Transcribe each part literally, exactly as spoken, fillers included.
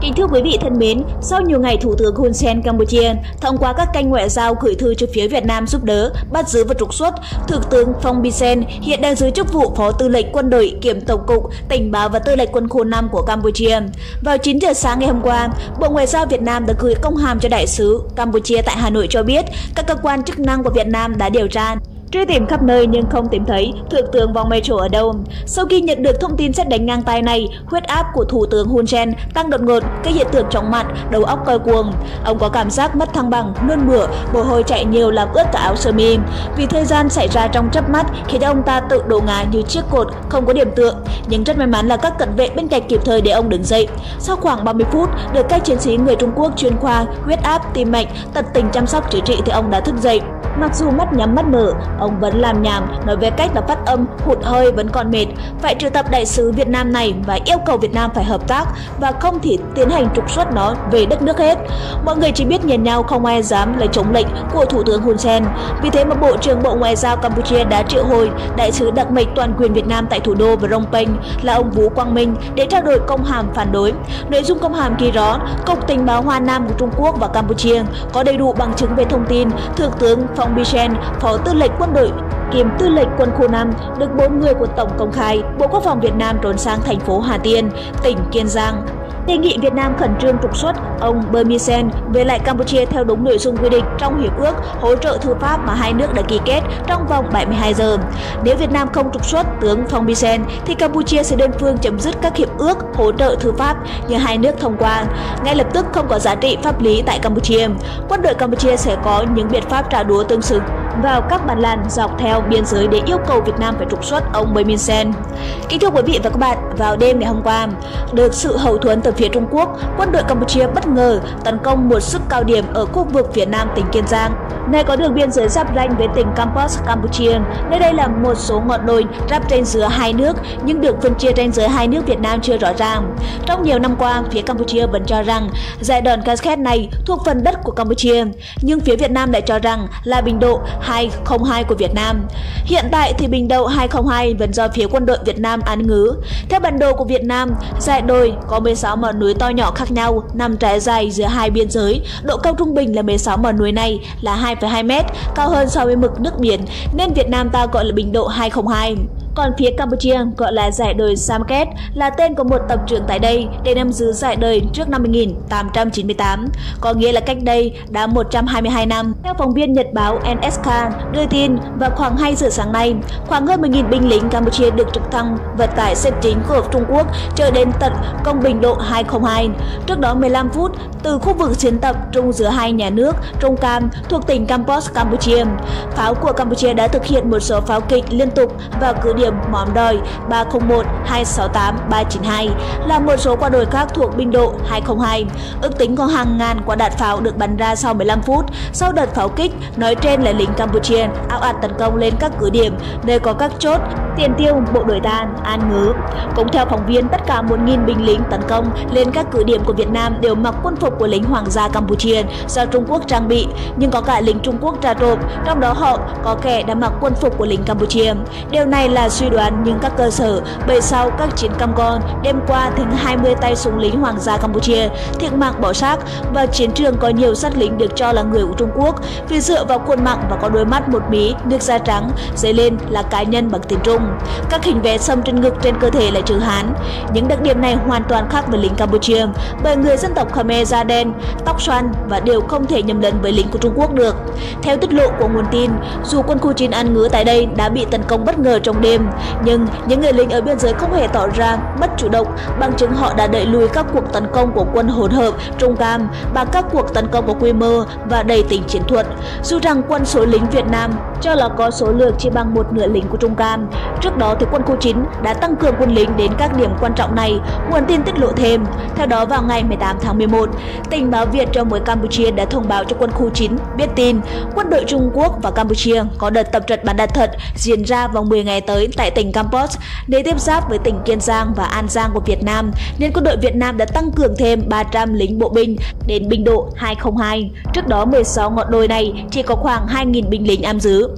Kính thưa quý vị thân mến, sau nhiều ngày Thủ tướng Hun Sen Campuchia thông qua các kênh ngoại giao gửi thư cho phía Việt Nam giúp đỡ, bắt giữ và trục xuất, Thượng tướng Phong Binh Sen hiện đang giữ chức vụ Phó Tư lệnh Quân đội kiêm Tổng cục Tình báo và Tư lệnh Quân khu năm của Campuchia. Vào chín giờ sáng ngày hôm qua, Bộ Ngoại giao Việt Nam đã gửi công hàm cho Đại sứ Campuchia tại Hà Nội cho biết các cơ quan chức năng của Việt Nam đã điều tra, truy tìm khắp nơi nhưng không tìm thấy Thượng tướng Vong Mê Trổ ở đâu. Sau khi nhận được thông tin sét đánh ngang tay này, huyết áp của Thủ tướng Hun Sen tăng đột ngột, cái hiện tượng chóng mặt, đầu óc quay cuồng. Ông có cảm giác mất thăng bằng, nôn mửa, mồ hôi chảy nhiều làm ướt cả áo sơ mi. Vì thời gian xảy ra trong chớp mắt khiến ông ta tự đổ ngã như chiếc cột không có điểm tựa. Nhưng rất may mắn là các cận vệ bên cạnh kịp thời để ông đứng dậy. Sau khoảng ba mươi phút, được các chiến sĩ người Trung Quốc chuyên khoa huyết áp, tim mạch tận tình chăm sóc chữa trị thì ông đã thức dậy. Mặc dù mắt nhắm mắt mở, ông vẫn làm nhảm, nói về cách là phát âm, hụt hơi vẫn còn mệt, phải triệu tập đại sứ Việt Nam này và yêu cầu Việt Nam phải hợp tác và không thể tiến hành trục xuất nó về đất nước hết. Mọi người chỉ biết nhìn nhau, không ai dám lấy chống lệnh của Thủ tướng Hun Sen. Vì thế mà Bộ trưởng Bộ Ngoại giao Campuchia đã triệu hồi đại sứ đặc mệnh toàn quyền Việt Nam tại thủ đô Phnom Penh là ông Vũ Quang Minh để trao đổi công hàm phản đối. Nội dung công hàm ghi rõ, Cục Tình báo Hoa Nam của Trung Quốc và Campuchia có đầy đủ bằng chứng về thông tin Thượng tướng Phong Binh Sen, Phó Tư lệnh Quân đội kiêm Tư lệnh Quân khu năm, được bốn người của Tổng công khai Bộ Quốc phòng Việt Nam trốn sang thành phố Hà Tiên, tỉnh Kiên Giang. Đề nghị Việt Nam khẩn trương trục xuất ông Binh Sen về lại Campuchia theo đúng nội dung quy định trong hiệp ước hỗ trợ tư pháp mà hai nước đã ký kết trong vòng bảy mươi hai giờ. Nếu Việt Nam không trục xuất tướng Phong Binh Sen thì Campuchia sẽ đơn phương chấm dứt các hiệp ước hỗ trợ tư pháp như hai nước thông qua, ngay lập tức không có giá trị pháp lý tại Campuchia. Quân đội Campuchia sẽ có những biện pháp trả đũa tương xứng vào các bản làn dọc theo biên giới để yêu cầu Việt Nam phải trục xuất ông Binh Sen. Kính thưa quý vị và các bạn, vào đêm ngày hôm qua, được sự hậu thuẫn từ phía Trung Quốc, quân đội Campuchia bất ngờ tấn công một sức cao điểm ở khu vực phía nam tỉnh Kiên Giang, nơi có đường biên giới giáp ranh với tỉnh Kampot, Campuchia. Nơi đây là một số ngọn đồi giáp ranh giữa hai nước, nhưng được phân chia ranh giới hai nước Việt Nam chưa rõ ràng. Trong nhiều năm qua, phía Campuchia vẫn cho rằng dải đòn Cascade này thuộc phần đất của Campuchia, nhưng phía Việt Nam lại cho rằng là Bình Độ hai không hai của Việt Nam. Hiện tại thì Bình Độ hai không hai vẫn do phía quân đội Việt Nam án ngữ. Theo bản đồ của Việt Nam, dải đồi có mười sáu ngọn núi to nhỏ khác nhau nằm trải dài giữa hai biên giới. Độ cao trung bình là mười sáu ngọn núi này là hai phẩy hai mét, cao hơn so với mực nước biển, nên Việt Nam ta gọi là Bình Độ hai không hai. Còn phía Campuchia gọi là dải đồi Samket, là tên của một tập trưởng tại đây để nắm giữ dải đồi trước năm một nghìn tám trăm chín mươi tám, có nghĩa là cách đây đã một trăm hai mươi hai năm. Theo phóng viên Nhật báo en ét ca đưa tin, vào khoảng hai giờ sáng nay, khoảng hơn một nghìn binh lính Campuchia được trực thăng vận tải xếp chính của Trung Quốc trở đến tận công Bình Độ hai không hai. Trước đó mười lăm phút, từ khu vực chiến tập trung giữa hai nhà nước Trung Cam thuộc tỉnh Kampot, Campuchia, pháo của Campuchia đã thực hiện một số pháo kích liên tục vào cứ điểm Móm Đồi ba không một, hai sáu tám, ba chín hai, là một số quả đồi khác thuộc Bình Độ hai không hai. Ước tính có hàng ngàn quả đạn pháo được bắn ra sau mười lăm phút. Sau đợt pháo kích nói trên là lính Campuchia ào ạt tấn công lên các cứ điểm nơi có các chốt tiền tiêu bộ đội ta an ngữ. Cũng theo phóng viên, tất cả một nghìn binh lính tấn công lên các cứ điểm của Việt Nam đều mặc quân phục của lính Hoàng gia Campuchia do Trung Quốc trang bị, nhưng có cả lính Trung Quốc tra trộn, trong đó họ có kẻ đã mặc quân phục của lính Campuchia. Điều này là suy đoán, nhưng các cơ sở bởi sau các chiến cam go đêm qua thì hai mươi tay súng lính Hoàng gia Campuchia thiệt mạng bỏ xác và chiến trường có nhiều sát lính được cho là người của Trung Quốc vì dựa vào khuôn mặt và có đôi mắt một mí, nước da trắng, dấy lên là cá nhân bằng tiếng Trung. Các hình vẽ xăm trên ngực, trên cơ thể là chữ Hán. Những đặc điểm này hoàn toàn khác với lính Campuchia, bởi người dân tộc Khmer da đen, tóc xoăn và đều không thể nhầm lẫn với lính của Trung Quốc được. Theo tiết lộ của nguồn tin, dù quân khu chín An Ngữ tại đây đã bị tấn công bất ngờ trong đêm, nhưng những người lính ở biên giới không hề tỏ ra mất chủ động, bằng chứng họ đã đẩy lùi các cuộc tấn công của quân hỗn hợp Trung Cam bằng các cuộc tấn công có quy mô và đầy tính chiến thuật. Dù rằng quân số lính Việt Nam cho là có số lượng chỉ bằng một nửa lính của Trung Cam. Trước đó thì quân khu chín đã tăng cường quân lính đến các điểm quan trọng này, nguồn tin tiết lộ thêm. Theo đó, vào ngày mười tám tháng mười một, tình báo Việt trong mới Campuchia đã thông báo cho quân khu chín biết tin quân đội Trung Quốc và Campuchia có đợt tập trận bắn đạn thật diễn ra vào mười ngày tới tại tỉnh Kampot, nơi tiếp giáp với tỉnh Kiên Giang và An Giang của Việt Nam, nên quân đội Việt Nam đã tăng cường thêm ba trăm lính bộ binh đến Bình Độ hai không hai. Trước đó mười sáu ngọn đồi này chỉ có khoảng hai nghìn binh lính am giữ.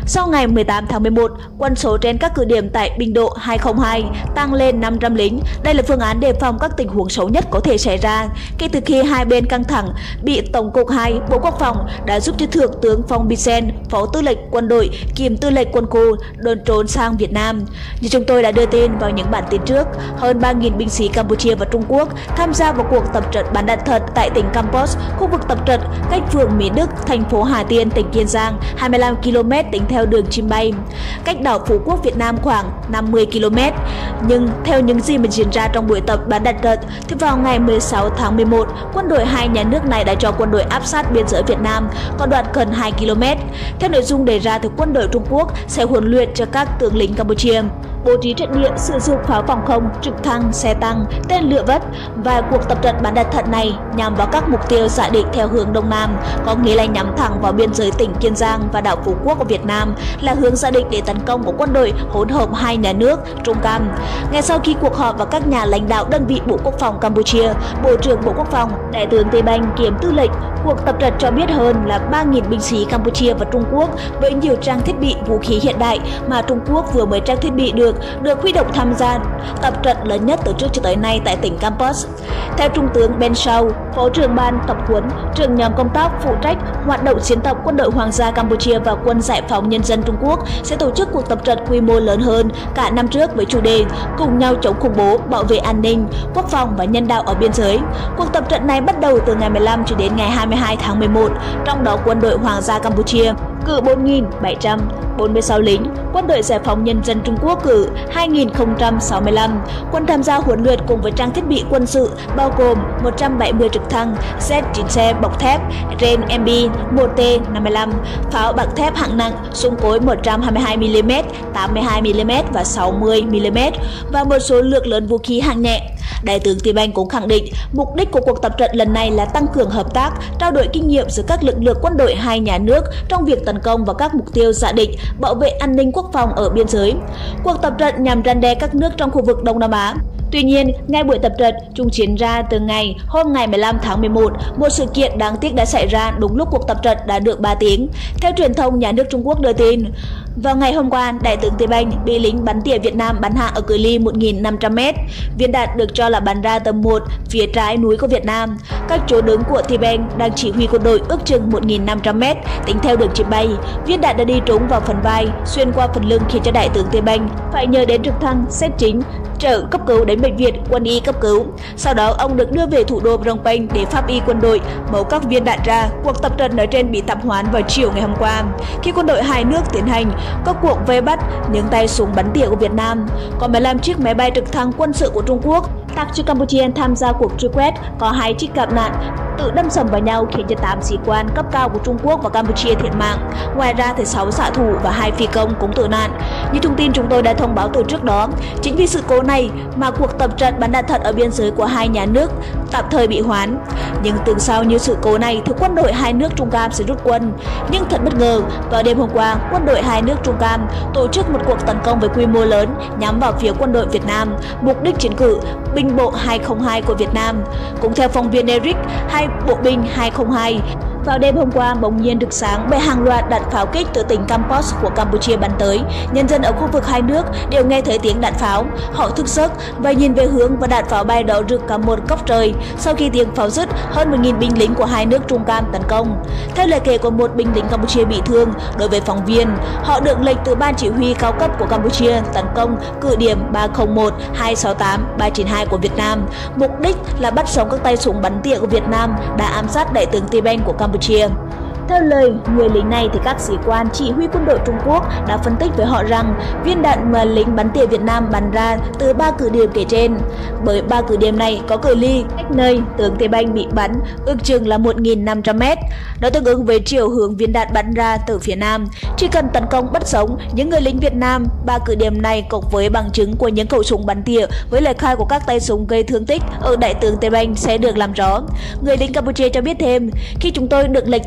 Sau ngày mười tám tháng mười một, quân số trên các cứ điểm tại Bình Độ hai không hai tăng lên năm trăm lính. Đây là phương án đề phòng các tình huống xấu nhất có thể xảy ra. Kể từ khi hai bên căng thẳng, bị Tổng cục hai Bộ Quốc phòng đã giúp cho Thượng tướng Phong Bisen, Phó Tư lệnh Quân đội kiêm Tư lệnh Quân khu đồn trốn sang Việt Nam. Như chúng tôi đã đưa tin vào những bản tin trước, hơn ba nghìn binh sĩ Campuchia và Trung Quốc tham gia vào cuộc tập trận bắn đạn thật tại tỉnh Campos, khu vực tập trận cách phường Mỹ Đức, thành phố Hà Tiên, tỉnh Kiên Giang hai mươi lăm ki lô mét tính theo đường chim bay, cách đảo Phú Quốc Việt Nam khoảng năm mươi ki lô mét. Nhưng theo những gì mà diễn ra trong buổi tập bắn đạn thật, thì vào ngày mười sáu tháng mười một, quân đội hai nhà nước này đã cho quân đội áp sát biên giới Việt Nam có đoạn gần hai ki lô mét. Theo nội dung đề ra, thì quân đội Trung Quốc sẽ huấn luyện cho các tướng lĩnh Campuchia bố trí trận địa, sử dụng pháo phòng không, trực thăng, xe tăng, tên lửa vất, và cuộc tập trận bắn đạn thật này nhằm vào các mục tiêu giả định theo hướng Đông Nam, có nghĩa là nhắm thẳng vào biên giới tỉnh Kiên Giang và đảo Phú Quốc của Việt Nam, là hướng giả định để tấn công của quân đội hỗn hợp hai nhà nước Trung Cam. Ngay sau khi cuộc họp và các nhà lãnh đạo đơn vị Bộ Quốc phòng Campuchia, Bộ trưởng Bộ Quốc phòng Đại tướng Tê Banh kiêm tư lệnh cuộc tập trận cho biết hơn là ba nghìn binh sĩ Campuchia và Trung Quốc với nhiều trang thiết bị vũ khí hiện đại mà Trung Quốc vừa mới trang thiết bị được được huy động tham gia tập trận lớn nhất từ trước cho tới nay tại tỉnh Campos. Theo Trung tướng Ben Sau, Phó trưởng ban tập huấn, trưởng nhóm công tác phụ trách hoạt động diễn tập quân đội Hoàng gia Campuchia và Quân Giải phóng Nhân dân Trung Quốc sẽ tổ chức cuộc tập trận quy mô lớn hơn cả năm trước với chủ đề cùng nhau chống khủng bố, bảo vệ an ninh, quốc phòng và nhân đạo ở biên giới. Cuộc tập trận này bắt đầu từ ngày mười lăm cho đến ngày hai mươi hai tháng mười một, trong đó quân đội Hoàng gia Campuchia cử bốn nghìn bảy trăm bốn mươi sáu lính, quân đội Giải phóng Nhân dân Trung Quốc cử hai nghìn không trăm sáu mươi lăm quân tham gia huấn luyện cùng với trang thiết bị quân sự bao gồm một trăm bảy mươi trực thăng, Z chín xe bọc thép, Ren M B một T năm mươi lăm, pháo bằng thép hạng nặng, súng cối một trăm hai mươi hai mi li mét, tám mươi hai mi li mét và sáu mươi mi li mét và một số lượng lớn vũ khí hạng nhẹ. Đại tướng Tê Banh cũng khẳng định mục đích của cuộc tập trận lần này là tăng cường hợp tác, trao đổi kinh nghiệm giữa các lực lượng quân đội hai nhà nước trong việc tấn công vào các mục tiêu giả định, bảo vệ an ninh quốc phòng ở biên giới. Cuộc tập trận nhằm răn đe các nước trong khu vực Đông Nam Á. Tuy nhiên, ngay buổi tập trận, chúng diễn ra từ ngày hôm ngày mười lăm tháng mười một, một sự kiện đáng tiếc đã xảy ra đúng lúc cuộc tập trận đã được ba tiếng. Theo truyền thông nhà nước Trung Quốc đưa tin, vào ngày hôm qua, Đại tướng Tê Banh bị lính bắn tỉa Việt Nam bắn hạ ở cự ly một nghìn năm trăm mét. Viên đạn được cho là bắn ra tầm một phía trái núi của Việt Nam. Các chỗ đứng của Tê Banh đang chỉ huy quân đội ước chừng một nghìn năm trăm mét tính theo đường chim bay. Viên đạn đã đi trúng vào phần vai, xuyên qua phần lưng khiến cho Đại tướng Tê Banh phải nhờ đến trực thăng xét chính trở cấp cứu đến bệnh viện Quân y cấp cứu. Sau đó ông được đưa về thủ đô Phnom Penh để pháp y quân đội mẫu các viên đạn ra. Cuộc tập trận nói trên bị tạm hoãn vào chiều ngày hôm qua khi quân đội hai nước tiến hành các cuộc vây bắt những tay súng bắn tỉa của Việt Nam. Có mười lăm chiếc máy bay trực thăng quân sự của Trung Quốc tặng cho Campuchia tham gia cuộc truy quét, có hai chiếc gặp nạn tự đâm sầm vào nhau khiến cho tám sĩ quan cấp cao của Trung Quốc và Campuchia thiệt mạng. Ngoài ra thì sáu xạ thủ và hai phi công cũng tử nạn. Như thông tin chúng tôi đã thông báo từ trước đó, chính vì sự cố này mà cuộc tập trận bắn đạn thật ở biên giới của hai nhà nước tạm thời bị hoãn. Nhưng từ sau như sự cố này thì quân đội hai nước Trung Cam sẽ rút quân. Nhưng thật bất ngờ, vào đêm hôm qua, quân đội hai nước Trung Cam tổ chức một cuộc tấn công với quy mô lớn nhắm vào phía quân đội Việt Nam, mục đích chiến cử binh bộ hai không hai của Việt Nam. Cũng theo phóng viên Eric, hai bộ binh hai không hai vào đêm hôm qua bỗng nhiên được sáng bởi hàng loạt đạn pháo kích từ tỉnh Campos của Campuchia bắn tới. Nhân dân ở khu vực hai nước đều nghe thấy tiếng đạn pháo, họ thức giấc và nhìn về hướng và đạn pháo bay đỏ rực cả một góc trời. Sau khi tiếng pháo dứt, hơn một nghìn binh lính của hai nước Trung Cam tấn công. Theo lời kể của một binh lính Campuchia bị thương, đối với phóng viên, họ được lệnh từ ban chỉ huy cao cấp của Campuchia tấn công cứ điểm ba không một, hai sáu tám, ba chín hai của Việt Nam. Mục đích là bắt sống các tay súng bắn tỉa của Việt Nam đã ám sát đại tướng Tê Banh của Campuchia. Theo lời người lính này thì các sĩ quan chỉ huy quân đội Trung Quốc đã phân tích với họ rằng viên đạn mà lính bắn tỉa Việt Nam bắn ra từ ba cứ điểm kể trên. Bởi ba cứ điểm này có cự ly cách nơi tướng Tê Banh bị bắn ước chừng là một nghìn năm trăm mét. Nó tương ứng với chiều hướng viên đạn bắn ra từ phía Nam. Chỉ cần tấn công bắt sống những người lính Việt Nam, ba cứ điểm này cộng với bằng chứng của những khẩu súng bắn tỉa với lời khai của các tay súng gây thương tích ở đại tướng Tê Banh sẽ được làm rõ. Người lính Campuchia cho biết thêm, khi chúng tôi được lệnh tấn công,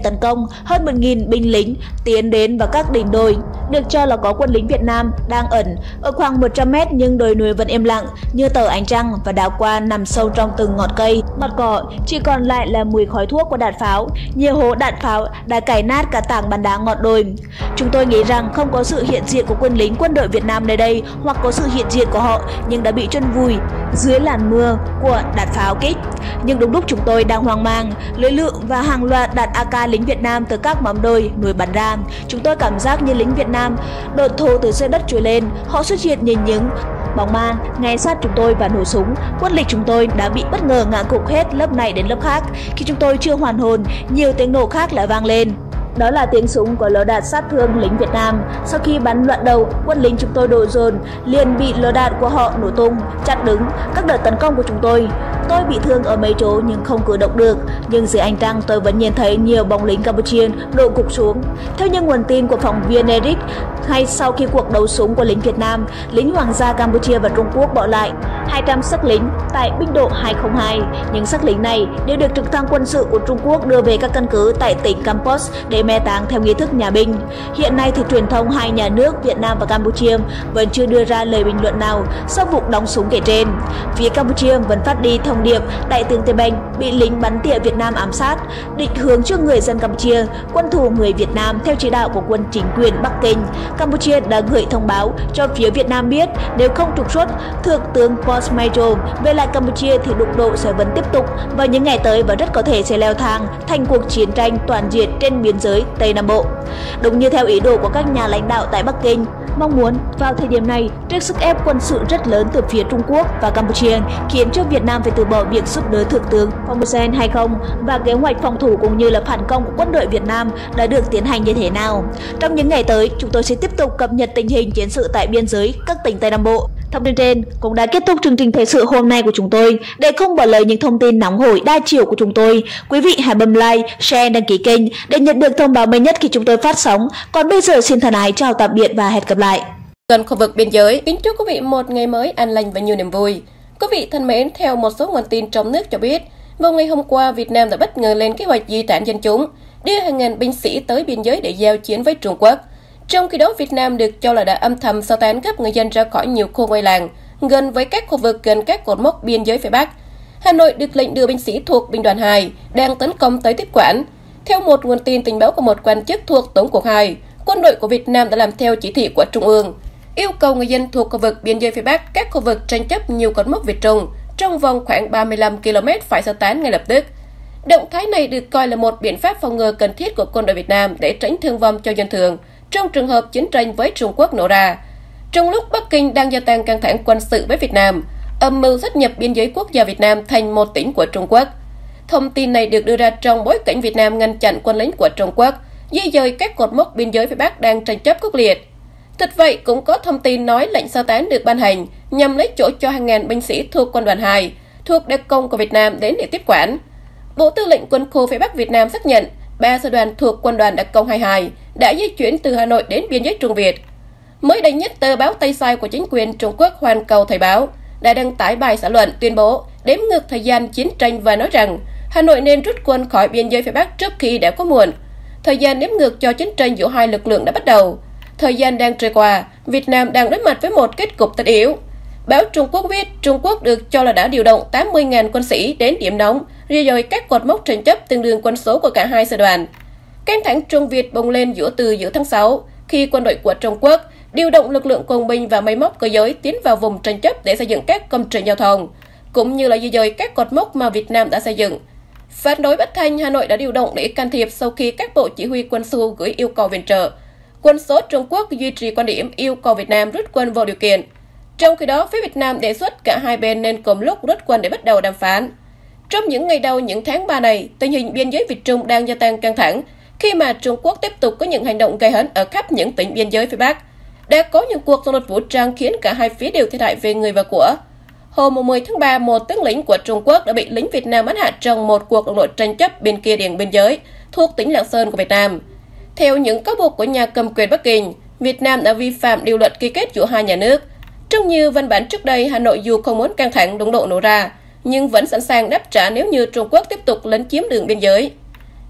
hơn một nghìn binh lính tiến đến vào các đỉnh đồi. Được cho là có quân lính Việt Nam đang ẩn ở khoảng một trăm mét, nhưng đồi núi vẫn im lặng như tờ ánh trăng và đảo qua nằm sâu trong từng ngọn cây, ngọn cỏ, chỉ còn lại là mùi khói thuốc của đạn pháo. Nhiều hố đạn pháo đã cày nát cả tảng bắn đá ngọn đồi. Chúng tôi nghĩ rằng không có sự hiện diện của quân lính quân đội Việt Nam nơi đây, hoặc có sự hiện diện của họ nhưng đã bị chôn vùi dưới làn mưa của đạn pháo kích. Nhưng đúng lúc chúng tôi đang hoang mang, lưới lựu và hàng loạt đạn a ca lính Việt Nam từ các mỏm đồi núi bắn ra, chúng tôi cảm giác như lính Việt Nam đột thổ từ dưới đất trồi lên. Họ xuất hiện nhìn những bóng ma ngay sát chúng tôi và nổ súng. Quân lính chúng tôi đã bị bất ngờ ngã gục hết lớp này đến lớp khác. Khi chúng tôi chưa hoàn hồn, nhiều tiếng nổ khác lại vang lên. Đó là tiếng súng của lò đạn sát thương lính Việt Nam. Sau khi bắn loạn đầu, quân lính chúng tôi đổ dồn liền bị lò đạn của họ nổ tung, chặn đứng các đợt tấn công của chúng tôi. Tôi bị thương ở mấy chỗ nhưng không cử động được, nhưng dưới ánh trăng tôi vẫn nhìn thấy nhiều bóng lính Campuchia đổ gục xuống. Theo những nguồn tin của phóng viên Eric, ngay sau khi cuộc đấu súng của lính Việt Nam, lính Hoàng gia Campuchia và Trung Quốc bỏ lại hai trăm xác lính tại binh độ hai không hai. Những xác lính này đều được trực thăng quân sự của Trung Quốc đưa về các căn cứ tại tỉnh Kampot để mai táng theo nghi thức nhà binh. Hiện nay thì truyền thông hai nhà nước Việt Nam và Campuchia vẫn chưa đưa ra lời bình luận nào sau vụ đóng súng kể trên. Phía Campuchia vẫn phát đi thông điệp đại tướng Tây Banh bị lính bắn tỉa Việt Nam ám sát, định hướng cho người dân Campuchia quân thù người Việt Nam theo chỉ đạo của quân chính quyền Bắc Kinh. Campuchia đã gửi thông báo cho phía Việt Nam biết nếu không trục xuất Thượng tướng Pol Majo về lại Campuchia thì đụng độ sẽ vẫn tiếp tục vào những ngày tới và rất có thể sẽ leo thang thành cuộc chiến tranh toàn diện trên biên giới Tây Nam Bộ. Đúng như theo ý đồ của các nhà lãnh đạo tại Bắc Kinh mong muốn, vào thời điểm này, trước sức ép quân sự rất lớn từ phía Trung Quốc và Campuchia khiến cho Việt Nam phải từ bỏ việc giúp đỡ Thượng tướng Phong Sen hay không, và kế hoạch phòng thủ cũng như là phản công của quân đội Việt Nam đã được tiến hành như thế nào. Trong những ngày tới, chúng tôi sẽ tiếp tục cập nhật tình hình chiến sự tại biên giới các tỉnh Tây Nam Bộ. Thông tin trên cũng đã kết thúc chương trình thời sự hôm nay của chúng tôi. Để không bỏ lỡ những thông tin nóng hổi đa chiều của chúng tôi, quý vị hãy bấm like, share, đăng ký kênh để nhận được thông báo mới nhất khi chúng tôi phát sóng. Còn bây giờ xin thân ái chào tạm biệt và hẹn gặp lại. Gần khu vực biên giới, kính chúc quý vị một ngày mới an lành và nhiều niềm vui. Quý vị thân mến, theo một số nguồn tin trong nước cho biết, vào ngày hôm qua, Việt Nam đã bất ngờ lên kế hoạch di tản dân chúng, đưa hàng ngàn binh sĩ tới biên giới để giao chiến với Trung Quốc. Trong khi đó, Việt Nam được cho là đã âm thầm sơ tán gấp người dân ra khỏi nhiều khu ngoại làng gần với các khu vực gần các cột mốc biên giới phía Bắc. Hà Nội được lệnh đưa binh sĩ thuộc binh đoàn hai đang tấn công tới tiếp quản. Theo một nguồn tin tình báo của một quan chức thuộc Tổng cục hai, quân đội của Việt Nam đã làm theo chỉ thị của Trung ương, yêu cầu người dân thuộc khu vực biên giới phía Bắc, các khu vực tranh chấp nhiều cột mốc Việt Trung trong vòng khoảng ba mươi lăm ki lô mét phải sơ tán ngay lập tức. Động thái này được coi là một biện pháp phòng ngừa cần thiết của quân đội Việt Nam để tránh thương vong cho dân thường trong trường hợp chiến tranh với Trung Quốc nổ ra. Trong lúc Bắc Kinh đang gia tăng căng thẳng quân sự với Việt Nam, âm mưu sát nhập biên giới quốc gia Việt Nam thành một tỉnh của Trung Quốc. Thông tin này được đưa ra trong bối cảnh Việt Nam ngăn chặn quân lính của Trung Quốc di dời các cột mốc biên giới phía Bắc đang tranh chấp khốc liệt. Thật vậy, cũng có thông tin nói lệnh sơ tán được ban hành nhằm lấy chỗ cho hàng ngàn binh sĩ thuộc quân đoàn hai, thuộc đặc công của Việt Nam đến để tiếp quản. Bộ Tư lệnh Quân khu phía Bắc Việt Nam xác nhận ba sư đoàn thuộc quân đoàn đặc công hai mươi hai đã di chuyển từ Hà Nội đến biên giới Trung Việt. Mới đây nhất, tờ báo Tây Sai của chính quyền Trung Quốc Hoàn Cầu Thời báo đã đăng tải bài xã luận tuyên bố đếm ngược thời gian chiến tranh và nói rằng Hà Nội nên rút quân khỏi biên giới phía Bắc trước khi đã quá muộn. Thời gian đếm ngược cho chiến tranh giữa hai lực lượng đã bắt đầu. Thời gian đang trôi qua, Việt Nam đang đối mặt với một kết cục tất yếu. Báo Trung Quốc viết Trung Quốc được cho là đã điều động tám mươi nghìn quân sĩ đến điểm nóng, di dời các cột mốc tranh chấp tương đương quân số của cả hai sư đoàn. Căng thẳng Trung Việt bùng lên giữa từ giữa tháng sáu, khi quân đội của Trung Quốc điều động lực lượng quân binh và máy móc cơ giới tiến vào vùng tranh chấp để xây dựng các công trình giao thông, cũng như là di dời các cột mốc mà Việt Nam đã xây dựng. Phản đối bất thành, Hà Nội đã điều động để can thiệp sau khi các bộ chỉ huy quân sự gửi yêu cầu viện trợ. Quân số Trung Quốc duy trì quan điểm yêu cầu Việt Nam rút quân vô điều kiện. Trong khi đó, phía Việt Nam đề xuất cả hai bên nên cùng lúc rút quân để bắt đầu đàm phán. Trong những ngày đầu những tháng ba này, tình hình biên giới Việt Trung đang gia tăng căng thẳng khi mà Trung Quốc tiếp tục có những hành động gây hấn ở khắp những tỉnh biên giới phía Bắc. Đã có những cuộc xung đột vũ trang khiến cả hai phía đều thiệt hại về người và của. Hôm mười tháng ba, một tướng lĩnh của Trung Quốc đã bị lính Việt Nam bắn hạ trong một cuộc đụng độ tranh chấp bên kia đường biên giới thuộc tỉnh Lạng Sơn của Việt Nam. Theo những cáo buộc của nhà cầm quyền Bắc Kinh, Việt Nam đã vi phạm điều luật ký kết giữa hai nhà nước. Trong như văn bản trước đây, Hà Nội dù không muốn căng thẳng đụng độ nổ ra, nhưng vẫn sẵn sàng đáp trả nếu như Trung Quốc tiếp tục lấn chiếm đường biên giới.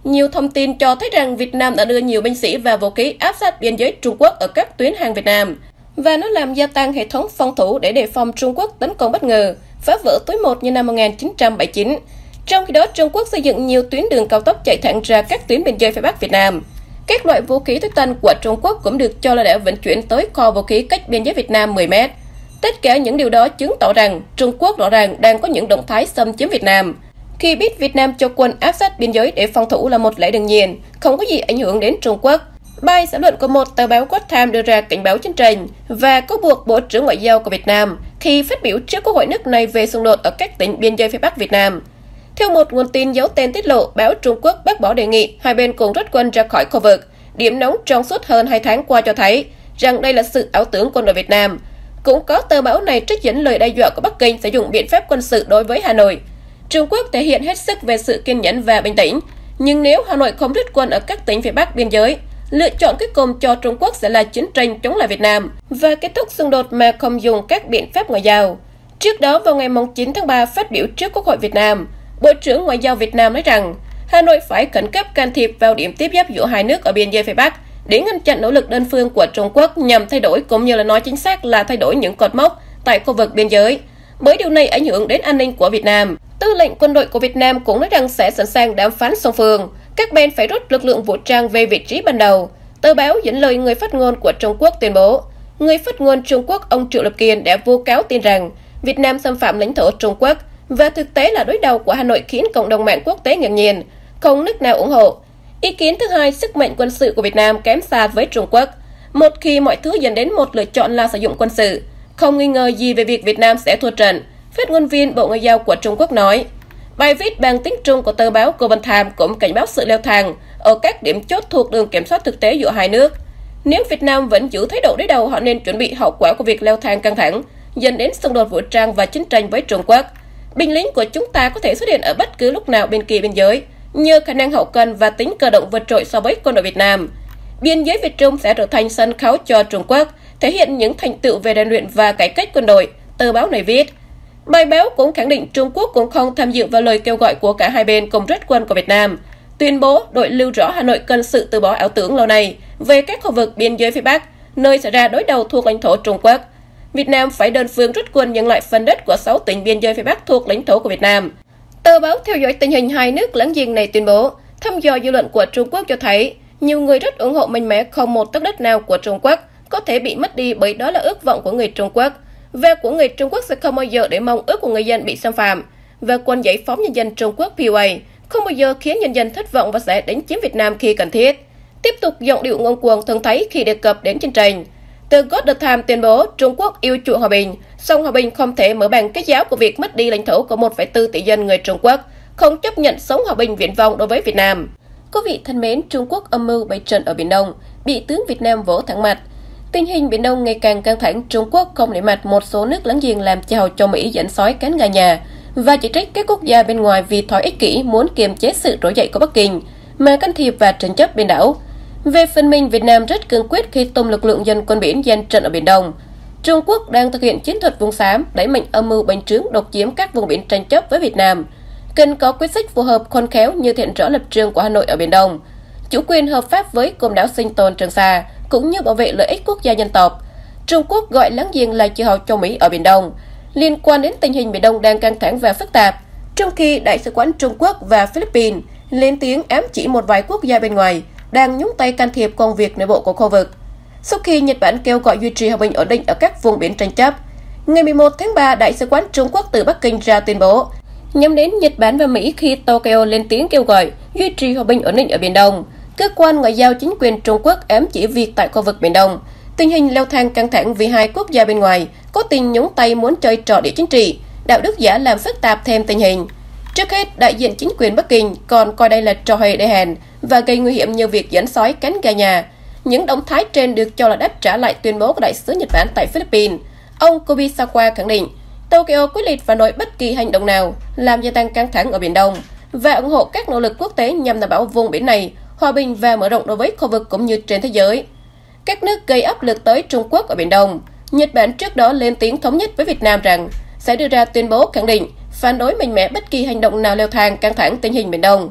Nhiều thông tin cho thấy rằng Việt Nam đã đưa nhiều binh sĩ và vũ khí áp sát biên giới Trung Quốc ở các tuyến hàng Việt Nam, và nó làm gia tăng hệ thống phòng thủ để đề phòng Trung Quốc tấn công bất ngờ, phá vỡ túi một như năm một nghìn chín trăm bảy mươi chín. Trong khi đó, Trung Quốc xây dựng nhiều tuyến đường cao tốc chạy thẳng ra các tuyến biên giới phía Bắc Việt Nam. Các loại vũ khí tối tân của Trung Quốc cũng được cho là đã vận chuyển tới kho vũ khí cách biên giới Việt Nam mười mét. Tất cả những điều đó chứng tỏ rằng Trung Quốc rõ ràng đang có những động thái xâm chiếm Việt Nam. Khi biết Việt Nam cho quân áp sát biên giới để phòng thủ là một lẽ đương nhiên, không có gì ảnh hưởng đến Trung Quốc. Bài xã luận của một tờ báo World Times đưa ra cảnh báo chiến tranh và cáo buộc Bộ trưởng Ngoại giao của Việt Nam khi phát biểu trước Quốc hội nước này về xung đột ở các tỉnh biên giới phía Bắc Việt Nam. Theo một nguồn tin giấu tên tiết lộ, báo Trung Quốc bác bỏ đề nghị hai bên cùng rút quân ra khỏi khu vực. Điểm nóng trong suốt hơn hai tháng qua cho thấy rằng đây là sự ảo tưởng quân đội Việt Nam. Cũng có tờ báo này trích dẫn lời đe dọa của Bắc Kinh sử dụng biện pháp quân sự đối với Hà Nội. Trung Quốc thể hiện hết sức về sự kiên nhẫn và bình tĩnh, nhưng nếu Hà Nội không rút quân ở các tỉnh phía Bắc biên giới, lựa chọn cuối cùng cho Trung Quốc sẽ là chiến tranh chống lại Việt Nam và kết thúc xung đột mà không dùng các biện pháp ngoại giao. Trước đó, vào ngày chín tháng ba, phát biểu trước Quốc hội Việt Nam, Bộ trưởng Ngoại giao Việt Nam nói rằng Hà Nội phải khẩn cấp can thiệp vào điểm tiếp giáp giữa hai nước ở biên giới phía Bắc để ngăn chặn nỗ lực đơn phương của Trung Quốc nhằm thay đổi, cũng như là nói chính xác là thay đổi những cột mốc tại khu vực biên giới, bởi điều này ảnh hưởng đến an ninh của Việt Nam. Tư lệnh quân đội của Việt Nam cũng nói rằng sẽ sẵn sàng đàm phán song phương, các bên phải rút lực lượng vũ trang về vị trí ban đầu. Tờ báo dẫn lời người phát ngôn của Trung Quốc tuyên bố, người phát ngôn Trung Quốc ông Triệu Lập Kiên đã vu cáo tin rằng Việt Nam xâm phạm lãnh thổ Trung Quốc, và thực tế là đối đầu của Hà Nội khiến cộng đồng mạng quốc tế ngạc nhiên, không nước nào ủng hộ. Ý kiến thứ hai, sức mạnh quân sự của Việt Nam kém xa với Trung Quốc. Một khi mọi thứ dẫn đến một lựa chọn là sử dụng quân sự, không nghi ngờ gì về việc Việt Nam sẽ thua trận, phát ngôn viên Bộ Ngoại giao của Trung Quốc nói. Bài viết bằng tiếng Trung của tờ báo Global Times cũng cảnh báo sự leo thang ở các điểm chốt thuộc đường kiểm soát thực tế giữa hai nước. Nếu Việt Nam vẫn giữ thái độ đối đầu, họ nên chuẩn bị hậu quả của việc leo thang căng thẳng, dẫn đến xung đột vũ trang và chiến tranh với Trung Quốc. Binh lính của chúng ta có thể xuất hiện ở bất cứ lúc nào bên kia biên giới, nhờ khả năng hậu cần và tính cơ động vượt trội so với quân đội Việt Nam. Biên giới Việt Trung sẽ trở thành sân khấu cho Trung Quốc, thể hiện những thành tựu về rèn luyện và cải cách quân đội, tờ báo này viết. Bài báo cũng khẳng định Trung Quốc cũng không tham dự vào lời kêu gọi của cả hai bên cùng rút quân của Việt Nam, tuyên bố đội lưu rõ Hà Nội cần sự từ bỏ ảo tưởng lâu nay về các khu vực biên giới phía Bắc, nơi xảy ra đối đầu thuộc lãnh thổ Trung Quốc. Việt Nam phải đơn phương rút quân nhận lại phần đất của sáu tỉnh biên giới phía Bắc thuộc lãnh thổ của Việt Nam. Tờ báo theo dõi tình hình hai nước láng giềng này tuyên bố, thăm dò dư luận của Trung Quốc cho thấy nhiều người rất ủng hộ mạnh mẽ không một tấc đất nào của Trung Quốc có thể bị mất đi, bởi đó là ước vọng của người Trung Quốc, và của người Trung Quốc sẽ không bao giờ để mong ước của người dân bị xâm phạm, và quân giải phóng nhân dân Trung Quốc P O A không bao giờ khiến nhân dân thất vọng và sẽ đánh chiếm Việt Nam khi cần thiết. Tiếp tục giọng điệu ngông cuồng thường thấy khi đề cập đến chiến tranh. Tờ God Time tuyên bố Trung Quốc yêu chuộng hòa bình, song hòa bình không thể mở bằng cái giáo của việc mất đi lãnh thổ của một phẩy bốn tỷ dân người Trung Quốc, không chấp nhận sống hòa bình viển vông đối với Việt Nam. Quý vị thân mến, Trung Quốc âm mưu bày trận ở Biển Đông, bị tướng Việt Nam vỗ thẳng mặt. Tình hình Biển Đông ngày càng căng thẳng, Trung Quốc không nể mặt một số nước láng giềng làm chào cho Mỹ dẫn sói cắn gà nhà, và chỉ trích các quốc gia bên ngoài vì thói ích kỷ muốn kiềm chế sự trỗi dậy của Bắc Kinh mà can thiệp và tranh chấp biển đảo. Về phần mình, Việt Nam rất cương quyết khi tung lực lượng dân quân biển gian trận ở Biển Đông. Trung Quốc đang thực hiện chiến thuật vùng xám, đẩy mạnh âm mưu bành trướng độc chiếm các vùng biển tranh chấp với Việt Nam. Cần có quyết sách phù hợp khôn khéo như thể hiện rõ lập trường của Hà Nội ở Biển Đông, chủ quyền hợp pháp với quần đảo sinh tồn Trường Sa, cũng như bảo vệ lợi ích quốc gia dân tộc. Trung Quốc gọi láng giềng là chư hầu cho Mỹ ở Biển Đông. Liên quan đến tình hình Biển Đông đang căng thẳng và phức tạp, trong khi Đại sứ quán Trung Quốc và Philippines lên tiếng ám chỉ một vài quốc gia bên ngoài đang nhúng tay can thiệp công việc nội bộ của khu vực. Sau khi Nhật Bản kêu gọi duy trì hòa bình ổn định ở các vùng biển tranh chấp, ngày mười một tháng ba, Đại sứ quán Trung Quốc từ Bắc Kinh ra tuyên bố nhắm đến Nhật Bản và Mỹ khi Tokyo lên tiếng kêu gọi duy trì hòa bình ổn định ở Biển Đông. Cơ quan ngoại giao chính quyền Trung Quốc ám chỉ việc tại khu vực Biển Đông, tình hình leo thang căng thẳng vì hai quốc gia bên ngoài có tình nhúng tay muốn chơi trò địa chính trị, đạo đức giả làm phức tạp thêm tình hình. Trước hết, đại diện chính quyền Bắc Kinh còn coi đây là trò hề đê hèn và gây nguy hiểm như việc dẫn sói cắn gà nhà. Những động thái trên được cho là đáp trả lại tuyên bố của Đại sứ Nhật Bản tại Philippines. Ông Kobisawa khẳng định Tokyo quyết liệt phản đối bất kỳ hành động nào làm gia tăng căng thẳng ở Biển Đông và ủng hộ các nỗ lực quốc tế nhằm đảm bảo vùng biển này hòa bình và mở rộng đối với khu vực cũng như trên thế giới. Các nước gây áp lực tới Trung Quốc ở Biển Đông. Nhật Bản trước đó lên tiếng thống nhất với Việt Nam rằng sẽ đưa ra tuyên bố khẳng định phản đối mạnh mẽ bất kỳ hành động nào leo thang căng thẳng tình hình Biển Đông.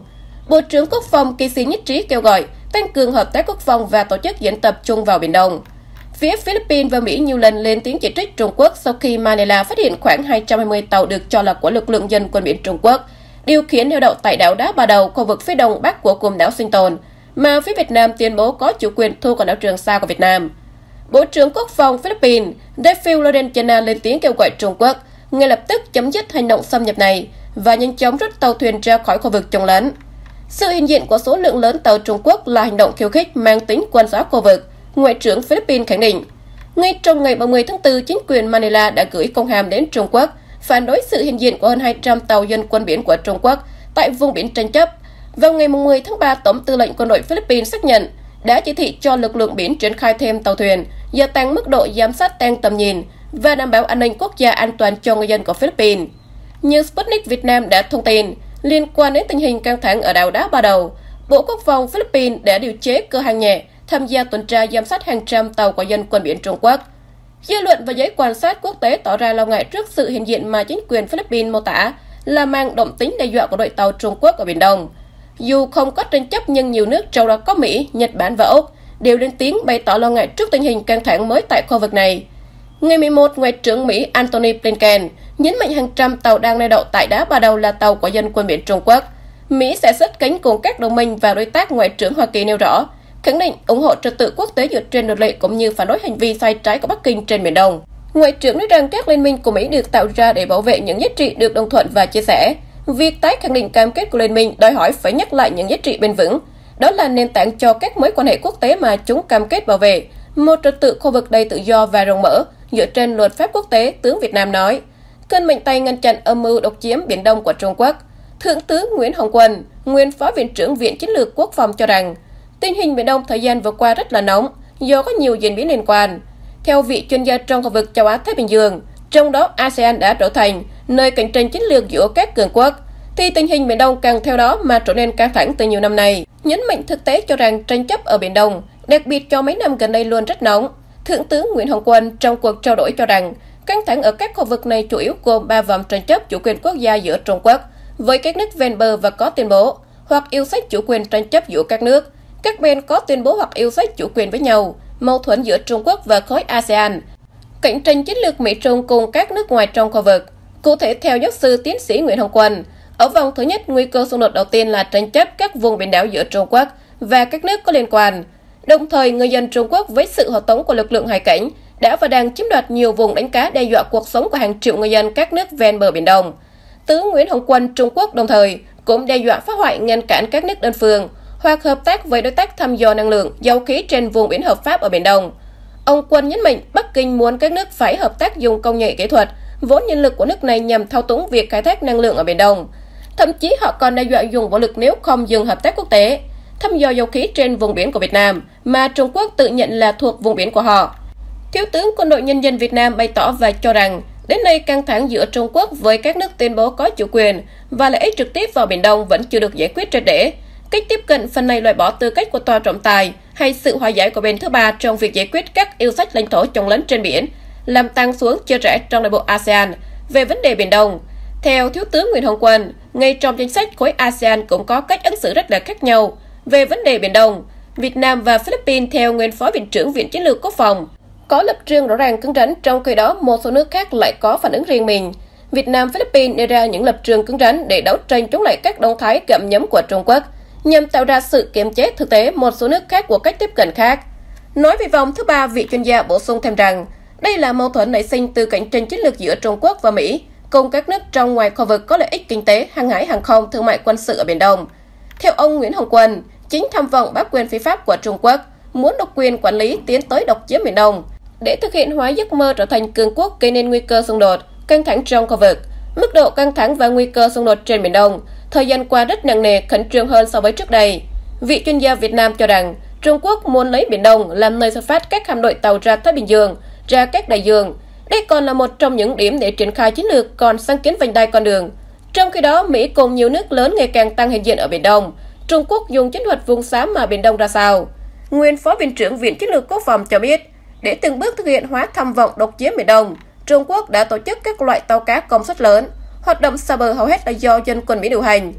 Bộ trưởng Quốc phòng Kishi nhất trí kêu gọi tăng cường hợp tác quốc phòng và tổ chức diễn tập chung vào Biển Đông. Phía Philippines và Mỹ nhiều lần lên tiếng chỉ trích Trung Quốc sau khi Manila phát hiện khoảng hai trăm hai mươi tàu được cho là của lực lượng dân quân biển Trung Quốc điều khiển neo đậu tại đảo Đá Bà Đầu, khu vực phía đông bắc của quần đảo Sinh Tồn, mà phía Việt Nam tuyên bố có chủ quyền thu quần đảo Trường Sa của Việt Nam. Bộ trưởng Quốc phòng Philippines Delfin Lorenzana lên tiếng kêu gọi Trung Quốc ngay lập tức chấm dứt hành động xâm nhập này và nhanh chóng rút tàu thuyền ra khỏi khu vực trồng lấn. Sự hiện diện của số lượng lớn tàu Trung Quốc là hành động khiêu khích mang tính quân sự khu vực, Ngoại trưởng Philippines khẳng định. Ngay trong ngày ba mươi tháng tư, chính quyền Manila đã gửi công hàm đến Trung Quốc phản đối sự hiện diện của hơn hai trăm tàu dân quân biển của Trung Quốc tại vùng biển tranh chấp. Vào ngày mười tháng ba, Tổng tư lệnh quân đội Philippines xác nhận đã chỉ thị cho lực lượng biển triển khai thêm tàu thuyền, gia tăng mức độ giám sát tăng tầm nhìn và đảm bảo an ninh quốc gia an toàn cho người dân của Philippines. Như Sputnik Việt Nam đã thông tin, liên quan đến tình hình căng thẳng ở đảo Đá Bà Đầu, Bộ Quốc phòng Philippines đã điều chế cơ hàng nhẹ tham gia tuần tra giám sát hàng trăm tàu của dân quân biển Trung Quốc. Dư luận và giới quan sát quốc tế tỏ ra lo ngại trước sự hiện diện mà chính quyền Philippines mô tả là mang động tính đe dọa của đội tàu Trung Quốc ở Biển Đông. Dù không có tranh chấp nhưng nhiều nước trong đó có Mỹ, Nhật Bản và Úc đều lên tiếng bày tỏ lo ngại trước tình hình căng thẳng mới tại khu vực này. Ngày mười một, Ngoại trưởng Mỹ Antony Blinken nhấn mạnh hàng trăm tàu đang neo đậu tại Đá Bà Đầu là tàu của dân quân biển Trung Quốc. Mỹ sẽ sát cánh cùng các đồng minh và đối tác. Ngoại trưởng Hoa Kỳ nêu rõ, khẳng định ủng hộ trật tự quốc tế dựa trên luật lệ cũng như phản đối hành vi sai trái của Bắc Kinh trên Biển Đông. Ngoại trưởng nói rằng các liên minh của Mỹ được tạo ra để bảo vệ những giá trị được đồng thuận và chia sẻ. Việc tái khẳng định cam kết của liên minh đòi hỏi phải nhắc lại những giá trị bền vững. Đó là nền tảng cho các mối quan hệ quốc tế mà chúng cam kết bảo vệ. Một trật tự khu vực đầy tự do và rộng mở dựa trên luật pháp quốc tế, tướng Việt Nam nói. Cơn mạnh tay ngăn chặn âm mưu độc chiếm Biển Đông của Trung Quốc. Thượng tướng Nguyễn Hồng Quân, nguyên Phó Viện trưởng Viện Chiến lược Quốc phòng cho rằng tình hình Biển Đông thời gian vừa qua rất là nóng do có nhiều diễn biến liên quan. Theo vị chuyên gia trong khu vực châu Á-Thái Bình Dương, trong đó a sê an đã trở thành nơi cạnh tranh chiến lược giữa các cường quốc, thì tình hình Biển Đông càng theo đó mà trở nên căng thẳng từ nhiều năm nay. Nhấn mạnh thực tế cho rằng tranh chấp ở Biển Đông, đặc biệt cho mấy năm gần đây luôn rất nóng. Thượng tướng Nguyễn Hồng Quân trong cuộc trao đổi cho rằng căng thẳng ở các khu vực này chủ yếu gồm ba vòng tranh chấp chủ quyền quốc gia giữa Trung Quốc với các nước ven bờ và có tuyên bố hoặc yêu sách chủ quyền tranh chấp giữa các nước. Các bên có tuyên bố hoặc yêu sách chủ quyền với nhau, mâu thuẫn giữa Trung Quốc và khối a sê an, cạnh tranh chiến lược Mỹ-Trung cùng các nước ngoài trong khu vực. Cụ thể, theo giáo sư tiến sĩ Nguyễn Hồng Quân, ở vòng thứ nhất, nguy cơ xung đột đầu tiên là tranh chấp các vùng biển đảo giữa Trung Quốc và các nước có liên quan. Đồng thời, người dân Trung Quốc với sự hộ tống của lực lượng hải cảnh đã và đang chiếm đoạt nhiều vùng đánh cá, đe dọa cuộc sống của hàng triệu người dân các nước ven bờ Biển Đông. Tướng Nguyễn Hồng Quân Trung Quốc đồng thời cũng đe dọa phá hoại, ngăn cản các nước đơn phương hoặc hợp tác với đối tác thăm dò năng lượng, dầu khí trên vùng biển hợp pháp ở Biển Đông. Ông Quân nhấn mạnh Bắc Kinh muốn các nước phải hợp tác dùng công nghệ kỹ thuật, vốn nhân lực của nước này nhằm thao túng việc khai thác năng lượng ở Biển Đông. Thậm chí họ còn đe dọa dùng vũ lực nếu không dừng hợp tác quốc tế, thăm dò dầu khí trên vùng biển của Việt Nam mà Trung Quốc tự nhận là thuộc vùng biển của họ. Thiếu tướng Quân đội Nhân dân Việt Nam bày tỏ và cho rằng đến nay căng thẳng giữa Trung Quốc với các nước tuyên bố có chủ quyền và lợi ích trực tiếp vào Biển Đông vẫn chưa được giải quyết triệt để. Cách tiếp cận phần này loại bỏ tư cách của tòa trọng tài hay sự hòa giải của bên thứ ba trong việc giải quyết các yêu sách lãnh thổ chồng lấn trên biển, làm tăng xuống chia rẽ trong nội bộ a sê an về vấn đề Biển Đông. Theo Thiếu tướng Nguyễn Hồng Quân, ngay trong chính sách khối a sê an cũng có cách ứng xử rất là khác nhau về vấn đề Biển Đông. Việt Nam và Philippines, theo nguyên Phó Viện trưởng Viện Chiến lược Quốc phòng, có lập trường rõ ràng cứng rắn, trong khi đó một số nước khác lại có phản ứng riêng mình. Việt Nam, Philippines đưa ra những lập trường cứng rắn để đấu tranh chống lại các động thái gặm nhấm của Trung Quốc, nhằm tạo ra sự kiềm chế thực tế một số nước khác của cách tiếp cận khác. Nói về vòng thứ ba, vị chuyên gia bổ sung thêm rằng đây là mâu thuẫn nảy sinh từ cạnh tranh chiến lược giữa Trung Quốc và Mỹ cùng các nước trong ngoài khu vực có lợi ích kinh tế, hàng hải, hàng không, thương mại, quân sự ở Biển Đông. Theo ông Nguyễn Hồng Quân, chính tham vọng bá quyền phi pháp của Trung Quốc muốn độc quyền quản lý tiến tới độc chiếm Biển Đông để thực hiện hóa giấc mơ trở thành cường quốc, gây nên nguy cơ xung đột, căng thẳng trong khu vực. Mức độ căng thẳng và nguy cơ xung đột trên Biển Đông thời gian qua rất nặng nề, khẩn trương hơn so với trước đây. Vị chuyên gia Việt Nam cho rằng Trung Quốc muốn lấy Biển Đông làm nơi xuất phát các hạm đội tàu ra Thái Bình Dương, ra các đại dương. Đây còn là một trong những điểm để triển khai chiến lược còn sáng kiến vành đai con đường. Trong khi đó, Mỹ cùng nhiều nước lớn ngày càng tăng hiện diện ở Biển Đông. Trung Quốc dùng chiến thuật vùng xám mà Biển Đông ra sao? Nguyên Phó Viện trưởng Viện Chiến lược Quốc phòng cho biết, để từng bước thực hiện hóa tham vọng độc chiếm Biển Đông, Trung Quốc đã tổ chức các loại tàu cá công suất lớn. Hoạt động xa bờ hầu hết là do dân quân Mỹ điều hành.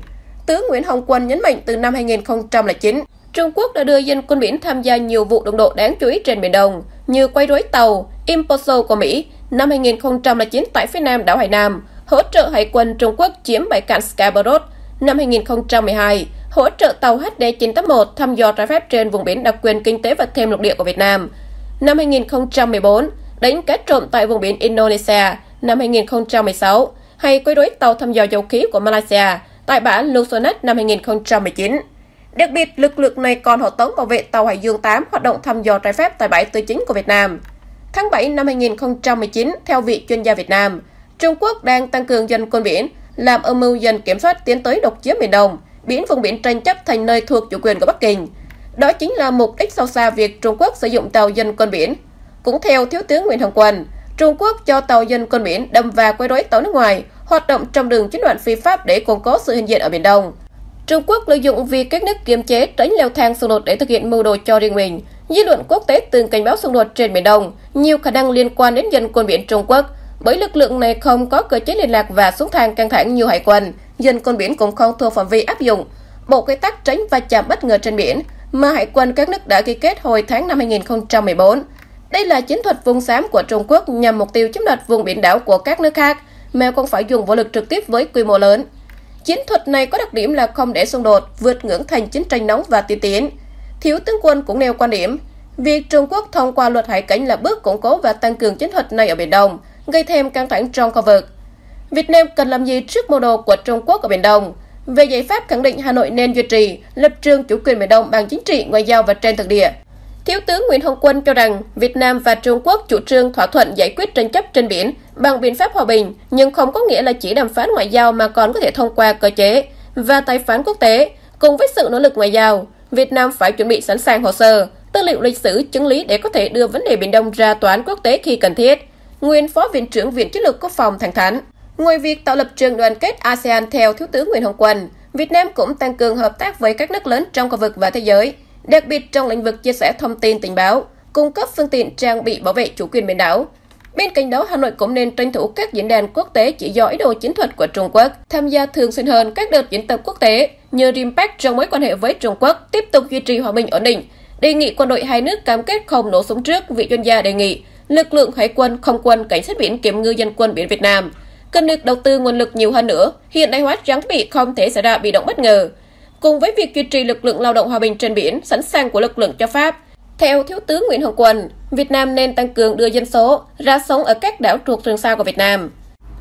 tướng Nguyễn Hồng Quân nhấn mạnh từ năm hai nghìn không trăm lẻ chín, Trung Quốc đã đưa dân quân biển tham gia nhiều vụ đụng độ đáng chú ý trên Biển Đông, như quấy rối tàu Imposo của Mỹ năm hai nghìn không trăm lẻ chín tại phía nam đảo Hải Nam, hỗ trợ Hải quân Trung Quốc chiếm bãi cạn Scarborough năm hai nghìn không trăm mười hai, hỗ trợ tàu H D chín tám một thăm dò trái phép trên vùng biển đặc quyền kinh tế và thêm lục địa của Việt Nam năm hai nghìn không trăm mười bốn, đánh cá trộm tại vùng biển Indonesia năm hai nghìn không trăm mười sáu, hay quấy rối tàu thăm dò dầu khí của Malaysia tại bãi Lusonet năm hai nghìn không trăm mười chín. Đặc biệt, lực lượng này còn hộ tống bảo vệ tàu Hải Dương tám hoạt động thăm dò trái phép tại bãi Tư Chính của Việt Nam. Tháng bảy năm hai nghìn không trăm mười chín, theo vị chuyên gia Việt Nam, Trung Quốc đang tăng cường dân quân biển, làm âm mưu dần kiểm soát tiến tới độc chiếm Biển Đông, biến vùng biển tranh chấp thành nơi thuộc chủ quyền của Bắc Kinh. Đó chính là mục đích sâu xa việc Trung Quốc sử dụng tàu dân quân biển. Cũng theo Thiếu tướng Nguyễn Hồng Quân, Trung Quốc cho tàu dân quân biển đâm và quấy rối tàu nước ngoài, hoạt động trong đường chiến đoạn phi pháp để củng cố sự hiện diện ở Biển Đông. Trung Quốc lợi dụng việc các nước kiềm chế tránh leo thang xung đột để thực hiện mưu đồ cho riêng mình. Dư luận quốc tế từng cảnh báo xung đột trên Biển Đông nhiều khả năng liên quan đến dân quân biển Trung Quốc, bởi lực lượng này không có cơ chế liên lạc và xuống thang căng thẳng như hải quân. Dân quân biển cũng không thuộc phạm vi áp dụng bộ quy tắc tránh va chạm bất ngờ trên biển mà hải quân các nước đã ký kết hồi tháng năm hai nghìn không trăm mười bốn. Đây là chiến thuật vùng xám của Trung Quốc nhằm mục tiêu chiếm đoạt vùng biển đảo của các nước khác mà không phải dùng vũ lực trực tiếp với quy mô lớn. Chiến thuật này có đặc điểm là không để xung đột vượt ngưỡng thành chiến tranh nóng và tiên tiến. Thiếu tướng Quân cũng nêu quan điểm, việc Trung Quốc thông qua luật hải cảnh là bước củng cố và tăng cường chiến thuật này ở Biển Đông, gây thêm căng thẳng trong khu vực. Việt Nam cần làm gì trước mưu đồ của Trung Quốc ở Biển Đông? Về giải pháp, khẳng định Hà Nội nên duy trì lập trường chủ quyền Biển Đông bằng chính trị, ngoại giao và trên thực địa. Thiếu tướng Nguyễn Hồng Quân cho rằng Việt Nam và Trung Quốc chủ trương thỏa thuận giải quyết tranh chấp trên biển bằng biện pháp hòa bình, nhưng không có nghĩa là chỉ đàm phán ngoại giao mà còn có thể thông qua cơ chế và tài phán quốc tế. Cùng với sự nỗ lực ngoại giao, Việt Nam phải chuẩn bị sẵn sàng hồ sơ, tư liệu lịch sử chứng lý để có thể đưa vấn đề Biển Đông ra tòa án quốc tế khi cần thiết. Nguyên Phó Viện trưởng Viện Chiến lược Quốc phòng thẳng thắn, ngoài việc tạo lập trường đoàn kết a sê an theo Thiếu tướng Nguyễn Hồng Quân, Việt Nam cũng tăng cường hợp tác với các nước lớn trong khu vực và thế giới, đặc biệt trong lĩnh vực chia sẻ thông tin tình báo, cung cấp phương tiện trang bị bảo vệ chủ quyền biển đảo. Bên cạnh đó, Hà Nội cũng nên tranh thủ các diễn đàn quốc tế chỉ rõ ý đồ chiến thuật của Trung Quốc, tham gia thường xuyên hơn các đợt diễn tập quốc tế như RIMPAC trong mối quan hệ với Trung Quốc, tiếp tục duy trì hòa bình ổn định. Đề nghị quân đội hai nước cam kết không nổ súng trước. Vị chuyên gia đề nghị lực lượng hải quân, không quân, cảnh sát biển, kiểm ngư dân quân biển Việt Nam cần được đầu tư nguồn lực nhiều hơn nữa, hiện đại hóa trang thiết bị không thể xảy ra bị động bất ngờ. Cùng với việc duy trì lực lượng lao động hòa bình trên biển sẵn sàng của lực lượng cho Pháp, theo Thiếu tướng Nguyễn Hồng Quân, Việt Nam nên tăng cường đưa dân số ra sống ở các đảo thuộc Trường Sa của Việt Nam.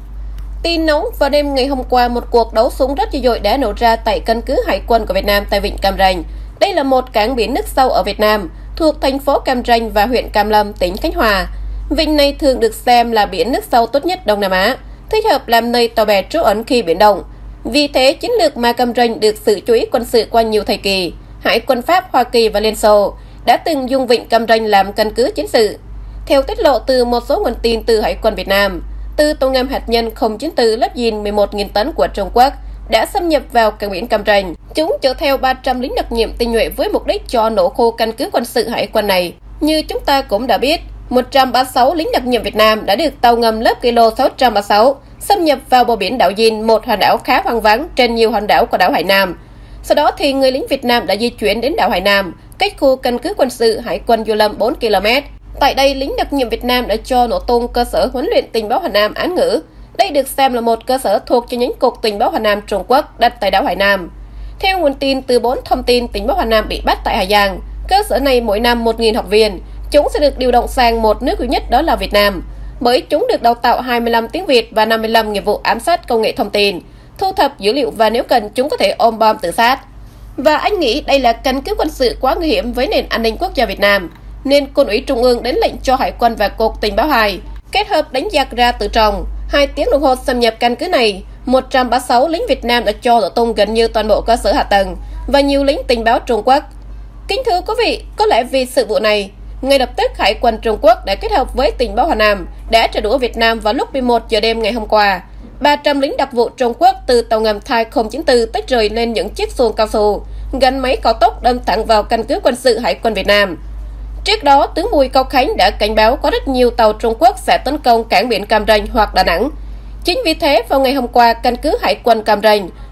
Tin nóng, vào đêm ngày hôm qua, một cuộc đấu súng rất dữ dội đã nổ ra tại căn cứ hải quân của Việt Nam tại vịnh Cam Ranh. Đây là một cảng biển nước sâu ở Việt Nam, thuộc thành phố Cam Ranh và huyện Cam Lâm, tỉnh Khánh Hòa. Vịnh này thường được xem là biển nước sâu tốt nhất Đông Nam Á, thích hợp làm nơi tàu bè trú ẩn khi biển động. Vì thế, chiến lược mà Cam Ranh được sự chú ý quân sự qua nhiều thời kỳ. Hải quân Pháp, Hoa Kỳ và Liên Xô đã từng dùng vịnh Cam Ranh làm căn cứ chiến sự. Theo tiết lộ từ một số nguồn tin từ Hải quân Việt Nam, từ tàu ngầm hạt nhân không chín tư lớp dìn mười một nghìn tấn của Trung Quốc đã xâm nhập vào cảng biển Cam Ranh. Chúng chở theo ba trăm lính đặc nhiệm tinh nhuệ với mục đích cho nổ khô căn cứ quân sự hải quân này. Như chúng ta cũng đã biết, một trăm ba mươi sáu lính đặc nhiệm Việt Nam đã được tàu ngầm lớp Kilo sáu trăm ba mươi sáu xâm nhập vào bờ biển đảo Dìn, một hòn đảo khá hoang vắng trên nhiều hòn đảo của đảo Hải Nam. Sau đó thì người lính Việt Nam đã di chuyển đến đảo Hải Nam, cách khu căn cứ quân sự hải quân Du Lâm bốn ki lô mét. Tại đây, lính đặc nhiệm Việt Nam đã cho nổ tung cơ sở huấn luyện tình báo Hà Nam Án Ngữ. Đây được xem là một cơ sở thuộc chi nhánh Cục Tình báo Hà Nam Trung Quốc đặt tại đảo Hải Nam. Theo nguồn tin từ bốn thông tin tình báo Hà Nam bị bắt tại Hà Giang, cơ sở này mỗi năm một nghìn học viên. Chúng sẽ được điều động sang một nước duy nhất, đó là Việt Nam, bởi chúng được đào tạo hai mươi lăm tiếng Việt và năm mươi lăm nghiệp vụ ám sát công nghệ thông tin, thu thập dữ liệu và nếu cần chúng có thể ôm bom tự sát. Và anh nghĩ đây là căn cứ quân sự quá nguy hiểm với nền an ninh quốc gia Việt Nam, nên Quân ủy Trung ương đến lệnh cho Hải quân và Cục Tình báo hai kết hợp đánh giặc ra từ trong. Hai tiếng đồng hồ xâm nhập căn cứ này, một trăm ba mươi sáu lính Việt Nam đã cho nổ tung gần như toàn bộ cơ sở hạ tầng và nhiều lính tình báo Trung Quốc. Kính thưa quý vị, có lẽ vì sự vụ này, ngay lập tức Hải quân Trung Quốc đã kết hợp với tình báo Hà Nam đã trả đũa Việt Nam vào lúc mười một giờ đêm ngày hôm qua. ba trăm lính đặc vụ Trung Quốc từ tàu ngầm Thai không chín tư tách rời lên những chiếc xuồng cao su, gắn máy cao tốc đâm thẳng vào căn cứ quân sự Hải quân Việt Nam. Trước đó, tướng Bùi Cao Khánh đã cảnh báo có rất nhiều tàu Trung Quốc sẽ tấn công cảng biển Cam Ranh hoặc Đà Nẵng. Chính vì thế, vào ngày hôm qua, căn cứ Hải quân Cam Ranh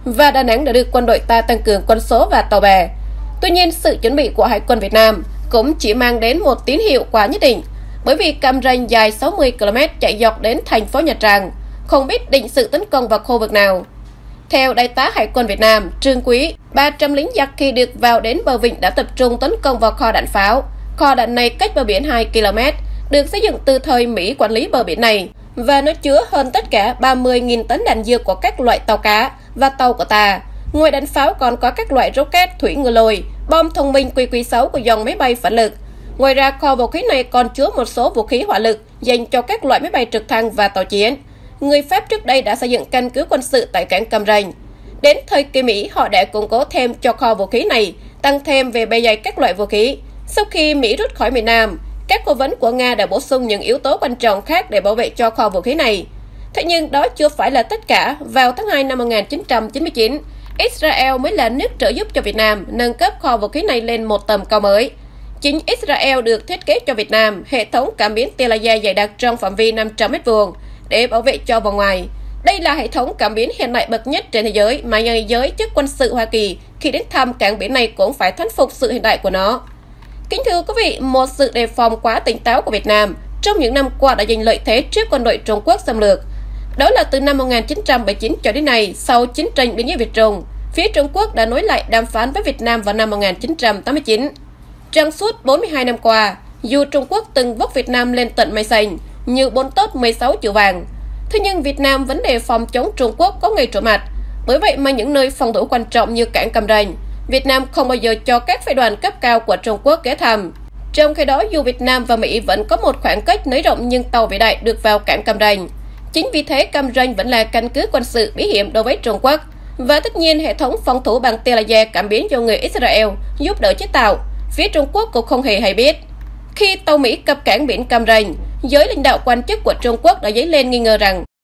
và Đà Nẵng đã được quân đội ta tăng cường quân số và tàu bè. Tuy nhiên, sự chuẩn bị của Hải quân Việt Nam cũng chỉ mang đến một tín hiệu quả nhất định, bởi vì Cam Ranh dài sáu mươi ki lô mét chạy dọc đến thành phố Nha Trang, không biết định sự tấn công vào khu vực nào. Theo Đại tá Hải quân Việt Nam Trương Quý, ba trăm lính giặc khi được vào đến bờ vịnh đã tập trung tấn công vào kho đạn pháo. Kho đạn này cách bờ biển hai ki lô mét, được xây dựng từ thời Mỹ quản lý bờ biển này, và nó chứa hơn tất cả ba mươi nghìn tấn đạn dược của các loại tàu cá và tàu của ta. Ngoài đạn pháo còn có các loại rocket thủy ngư lôi, bom thông minh Q Q sáu của dòng máy bay phản lực. Ngoài ra, kho vũ khí này còn chứa một số vũ khí hỏa lực dành cho các loại máy bay trực thăng và tàu chiến. Người Pháp trước đây đã xây dựng căn cứ quân sự tại cảng Cam Ranh. Đến thời kỳ Mỹ, họ đã củng cố thêm cho kho vũ khí này, tăng thêm về bề dày các loại vũ khí. Sau khi Mỹ rút khỏi miền Nam, các cố vấn của Nga đã bổ sung những yếu tố quan trọng khác để bảo vệ cho kho vũ khí này. Thế nhưng đó chưa phải là tất cả. Vào tháng hai năm một nghìn chín trăm chín mươi chín, Israel mới là nước trợ giúp cho Việt Nam nâng cấp kho vũ khí này lên một tầm cao mới. Chính Israel được thiết kế cho Việt Nam hệ thống cảm biến tia laser dày đặc trong phạm vi năm trăm mét vuông để bảo vệ cho vòng ngoài. Đây là hệ thống cảm biến hiện đại bậc nhất trên thế giới mà nhà giới chức quân sự Hoa Kỳ khi đến thăm cảng biển này cũng phải thán phục sự hiện đại của nó. Kính thưa quý vị, một sự đề phòng quá tỉnh táo của Việt Nam trong những năm qua đã giành lợi thế trước quân đội Trung Quốc xâm lược. Đó là từ năm một nghìn chín trăm bảy mươi chín cho đến nay, sau chiến tranh biên giới Việt Trung, phía Trung Quốc đã nối lại đàm phán với Việt Nam vào năm một nghìn chín trăm tám mươi chín. Trong suốt bốn mươi hai năm qua, dù Trung Quốc từng vốc Việt Nam lên tận mây xanh như bốn tốt mười sáu chữ vàng, thế nhưng Việt Nam vẫn đề phòng chống Trung Quốc có ngày trở mặt. Bởi vậy mà những nơi phòng thủ quan trọng như cảng Cam Ranh, Việt Nam không bao giờ cho các phái đoàn cấp cao của Trung Quốc ghé thăm. Trong khi đó, dù Việt Nam và Mỹ vẫn có một khoảng cách nới rộng nhưng tàu vĩ đại được vào cảng Cam Ranh. Chính vì thế, Cam Ranh vẫn là căn cứ quân sự bí hiểm đối với Trung Quốc. Và tất nhiên, hệ thống phòng thủ bằng tia laser cảm biến do người Israel giúp đỡ chế tạo, phía Trung Quốc cũng không hề hay biết. Khi tàu Mỹ cập cảng biển Cam Ranh, giới lãnh đạo quan chức của Trung Quốc đã dấy lên nghi ngờ rằng